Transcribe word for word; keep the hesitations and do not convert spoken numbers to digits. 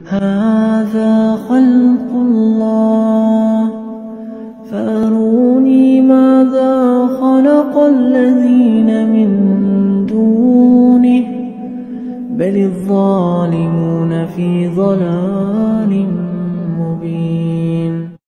هذا خلق الله فأروني ماذا خلق الذين من دونه بل الظالمون في ضلال مبين.